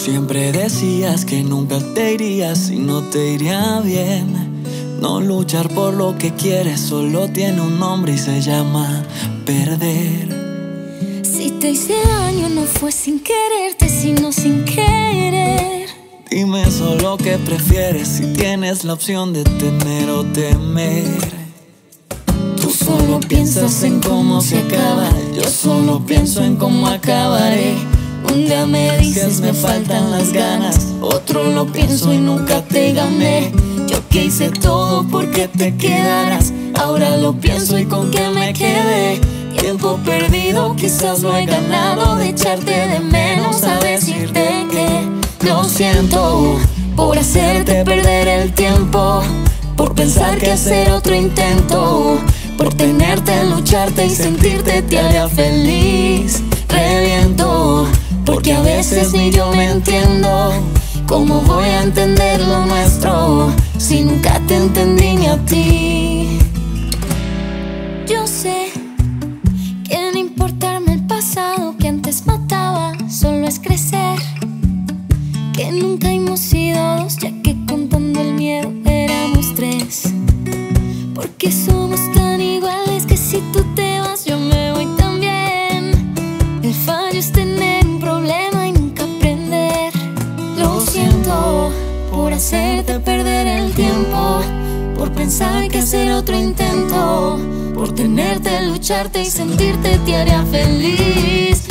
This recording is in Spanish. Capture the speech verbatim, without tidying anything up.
Siempre decías que nunca te irías si no te iría bien. No luchar por lo que quieres solo tiene un nombre y se llama perder. Si te hice daño no fue sin quererte, sino sin querer. Dime solo qué prefieres, si tienes la opción de tener o temer. Tú solo piensas en cómo se acaba, yo solo pienso en cómo acabaré. Un día me dices me faltan las ganas, otro lo pienso y nunca te gané. Yo que hice todo porque te quedaras, ahora lo pienso y con qué me quedé. Tiempo perdido, quizás lo he ganado de echarte de menos, a decirte que lo siento por hacerte perder el tiempo, por pensar que hacer otro intento, por tenerte, lucharte y sentirte te haría feliz. Reviento porque a veces ni yo me entiendo. ¿Cómo voy a entender lo nuestro si nunca te entendí ni a ti? Yo sé que no importarme el pasado que antes mataba, solo es crecer. Que nunca hemos sido dos, ya que contando el miedo éramos tres. Porque somos tan iguales que si tú te vas yo me voy también. El fallo es tener un problema y nunca aprender. Lo siento por hacerte perder el tiempo, por pensar que hacer otro intento, por tenerte, lucharte y sentirte te haría feliz.